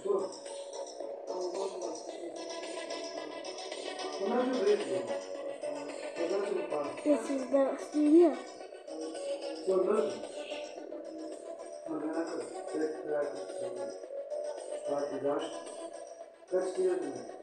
Dur. Bunlar bir büyük bu. Bunlar bir var. Ya sizde ya. Bunlar. Bunlar bir. Tekrar. Saat 5. Kaç diyelim?